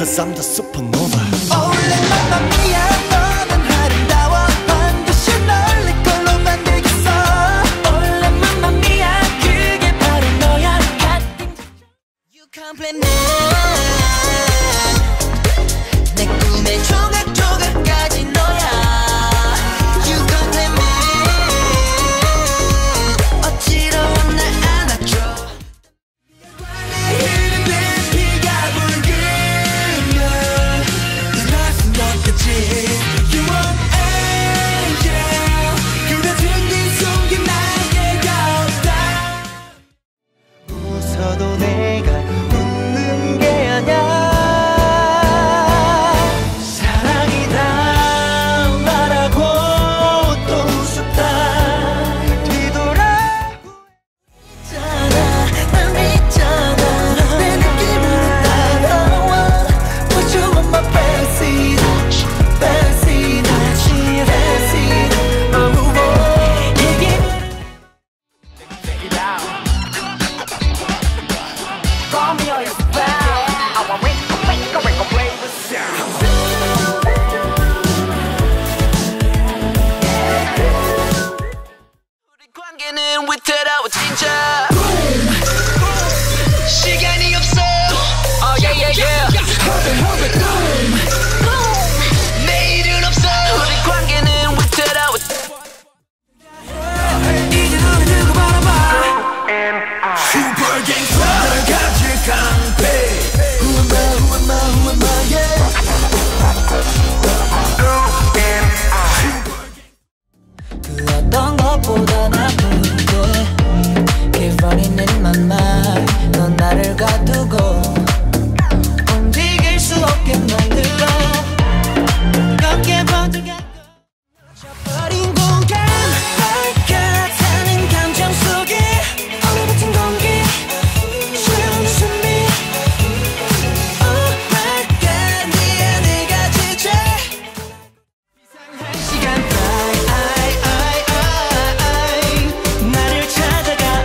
Cause I'm the supernova. 올레 맘마미아 너는 아름다워 반드시 널 내 걸로 만들겠어. 올레 맘마미아 그게 바로 너야. You compliment 내 꿈의 조각조각까지 너야. You compliment 어지러운 날 안아줘. 흐르는 비가 붉으면 눈할 순 없겠지. You want angel 그대 등뒤 속에 날개가 없다. 웃어도 내가 웃는 게 아냐. 사랑이다 말하고 또 웃었다. 뒤돌아보고 있잖아. 난 있잖아. 내 느낌을 따라와. Put you on my backseat. Backseat. Backseat. Oh, oh. 얘기를 Romeo is back. I want wake up, play the sound. 우리 관계는 위태로워 진짜. 시간이 없어. Oh yeah yeah yeah. 내일은 없어. 우리 관계는 위태로워. 이제 눈을 들고 바라봐. Super gangsta. 널 가질 깡패. Who am I? Who am I? Who am I? Yeah. 그 어떤 것보다 나쁘게 Keep running in my mind. 넌 나를 가두고 움직일 수 없게 만들어. 그렇게 번뜩여 버린 공간 발가타는 감정 속에 얼어붙은 공기 조용히 숨이 Oh my God 네 안에 갇힌 채 이상한 시간 나를 찾아가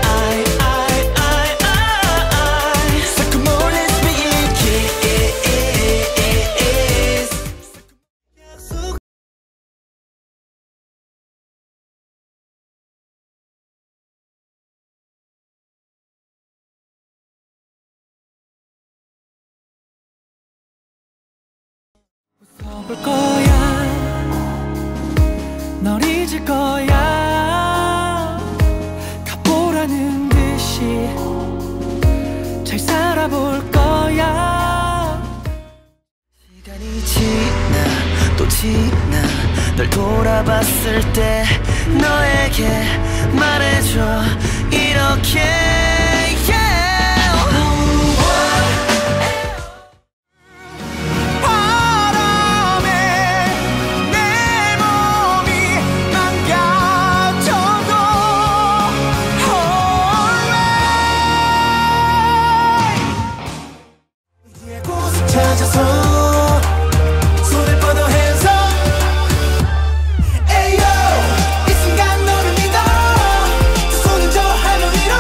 자꾸 몰래 speak 약속 웃어볼 거야. 널 잊을 거야. 가보라는 듯이 잘 살아볼 거야. 시간이 지나 또 지나 널 돌아봤을 때 너에게 말해줘 이렇게 바람에 내 몸이 망가져도 alright. 이제 곳을 찾아서 손을 뻗어 hands up. Ayo 이 순간 너를 믿어. 두 손을 저 하늘 위로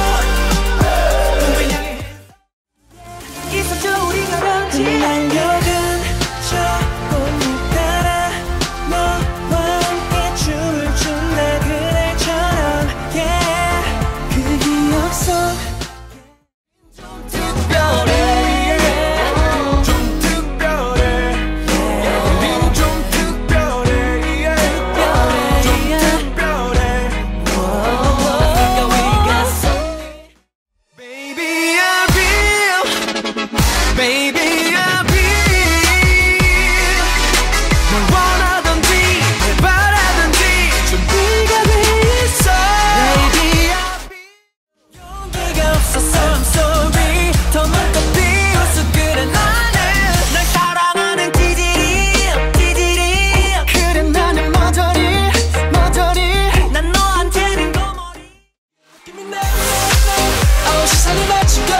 꿈을 향해 있어줘 우리가 런지 날려든 저 꽃잎 따라 너와 함께 춤을 춘다 그날처럼 yeah 그 기억 속 좀 특별해 좀 특별해 우린 좀 특별해 좀 특별해 그러니까 우리가 Baby I feel Baby I feel 뭘 원하던지 뭘 바라던지 준비가 돼 있어 Baby I feel 용기가 없어서 I'm sorry 더 눈껏 비울 수 그래 나는 널 사랑하는 찌질이 그래 나는 머저리 난 너한테는 거머리 Give me that 세상을 맞추고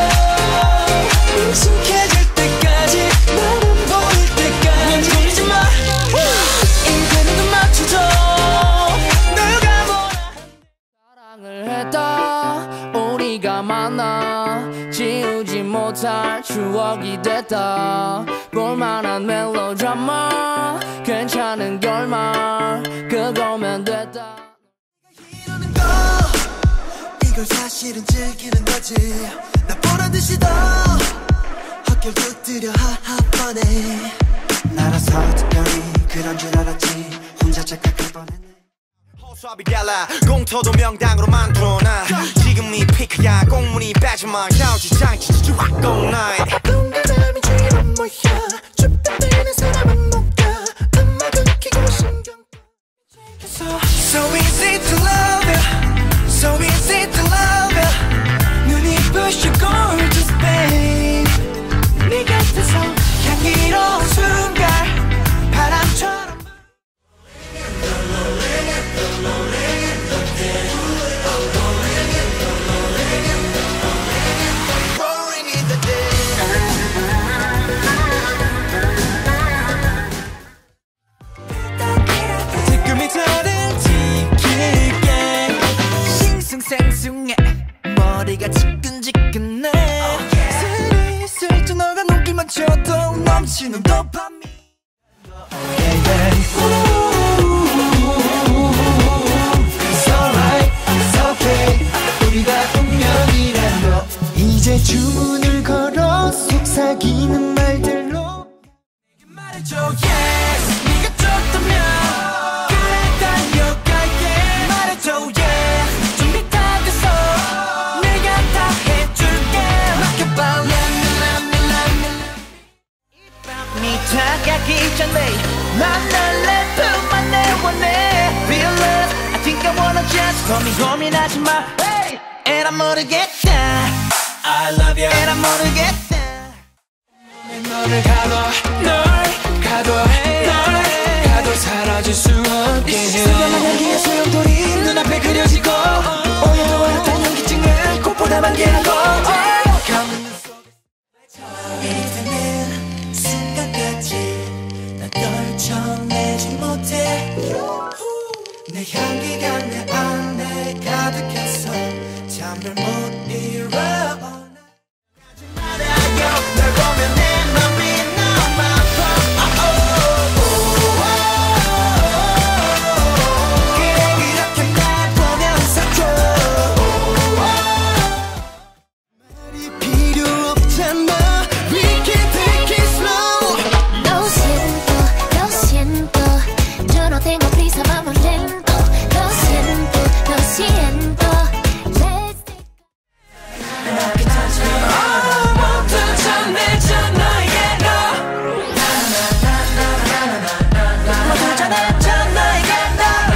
익숙해질 때까지 나는 보일 때까지 졸리지 마 이제는 좀 맞춰줘 누가 뭐라 사랑을 했다 우리가 만나 지우지 못할 추억이 됐다 볼만한 멜로드라마 괜찮은 결말 그거면 됐다. 이러는 거 이걸 사실은 즐기는 거지. 나 보란듯이 더 헛결 붙들여 하하번에 나라서 특별히 그런 줄 알았지. 혼자 착각할 뻔했네. 호수아비 갈라 공터도 명당으로 만들어놔. 지금이 피크야 공문이 빠지마. 샤우지장 지지주 왁고 나이 동그라미 주인은 뭐야. 춥다 빼는 사람은 못가. 음악은 키고 신경 So easy to love you. So easy to love you. 눈이 부셔 gorgeous babe. 네 곁에서 향기로운 순간 바람처럼 생숭해 머리가 지끈지끈해. 슬슬 너가 눈길만 쳐도 넘치는 도파민. It's alright, it's okay. 우리가 운명이라며. 이제 주문을 걸어 속삭이는 말들로 내게 말해줘 yes. 네가 좋다면 그래 달려갈게. 말해줘 yes. 다가기 전에 난 널 내 품 안에 원해. Real love, I think I wanna just 고민하지 마. Hey, and I'm 모르겠다. I love you, and I'm 모르겠다. 너를 가둬 널 가둬 사라질 수 없게 해. 수많은 향기의 소용돌이 눈앞에 그려지고 오늘도 알았던 연기증을 꽃보다 만개하고 떨쳐내지 못해. 내 향기가 내 안에 가득해서 잠을 못 이뤄. 가지 말아요. 널 보면 내 맘이 너무 아파. 그래 그렇게 날 보면서 줘. 말이 필요 없잖아. We can take it slow. Lo siento, yo no tengo prisa, vamos lento. Lo siento, let's take 아무튼 전해잖아 yeah no. 모두 전해잖아 yeah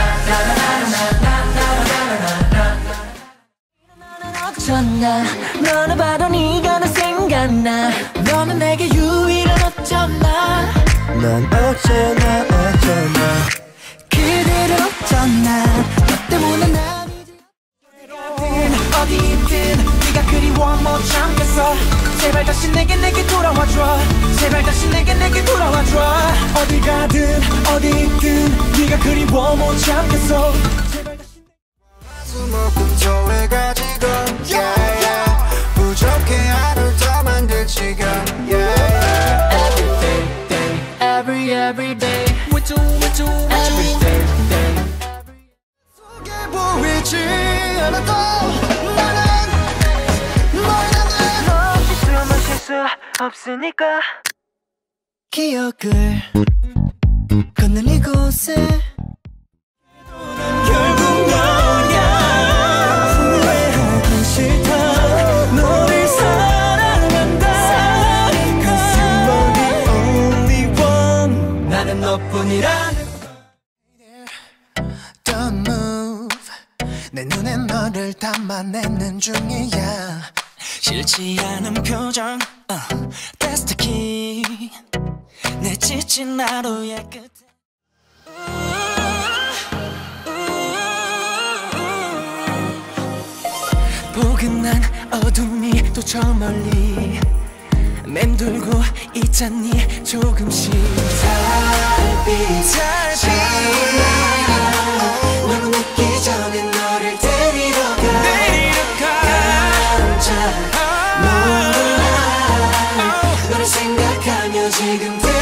no. 어쩌나 너는 봐도 네가 나 생각나. 너는 내게 유일한 어쩌나. 난 어쩌나 그대로 어쩌나. 너 때문에 난 이제 어디 있든 네가 그리워 못 참겠어. 제발 다시 내게 돌아와줘. 제발 다시 내게 돌아와줘. 어디 가든 어디 있든 네가 그리워 못 참겠어. 제발 다시 수목금토를 가지고 부족해 하루 더 만들 지금 Every day with you every day. 속에 보이지 않아도 나는 실수 없으니까. 기억을 걷는 이곳에 결국 너야. 후회하기 싫다. 너를 사랑한다. Cause you are the only one. 나는 너뿐이라는. Don't move. 내 눈에 너를 담아내는 중이야. 싫지 않은 표정 That's the key. 내 지친 하루의 끝에 포근한 어둠이 또 저 멀리 맴돌고 있잖니 조금씩. 달빛 너무 늦기 전에 너를 데리러 가. 깜짝 놀라. 너를 생각하며 지금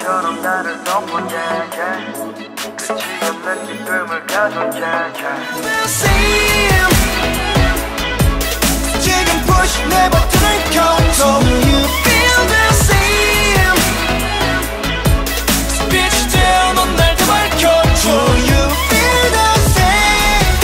바람처럼 나를 덮어줘 끝이 없는 기쁨을 가져자 Same 지금 push 내 버튼을 켜줘 Do you feel the same 빛이 되어 넌 날 더 밝혀줘 Do you feel the same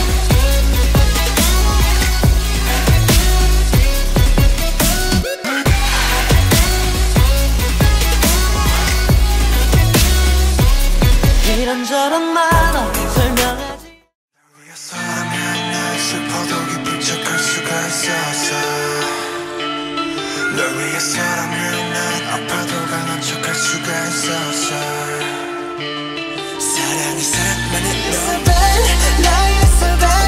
이런저런 말로 설명하지 위해서라면 난 슬퍼도 기쁜 척할 수가 있었어 널 위해서라면 난 아파도 강한 척할 수가 있었어 사랑이 사랑만은 너 나의 사랑